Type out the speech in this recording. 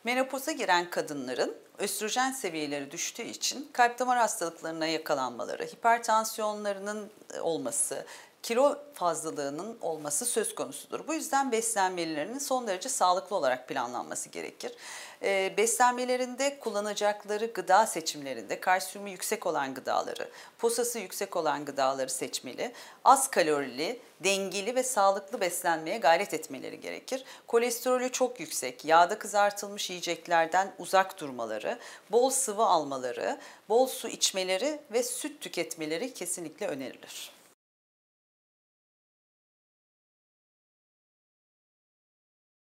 Menopoza giren kadınların östrojen seviyeleri düştüğü için kalp damar hastalıklarına yakalanmaları, hipertansiyonlarının olması, kilo fazlalığının olması söz konusudur. Bu yüzden beslenmelerinin son derece sağlıklı olarak planlanması gerekir. Beslenmelerinde kullanacakları gıda seçimlerinde kalsiyumu yüksek olan gıdaları, posası yüksek olan gıdaları seçmeli, az kalorili, dengeli ve sağlıklı beslenmeye gayret etmeleri gerekir. Kolesterolü çok yüksek, yağda kızartılmış yiyeceklerden uzak durmaları, bol sıvı almaları, bol su içmeleri ve süt tüketmeleri kesinlikle önerilir.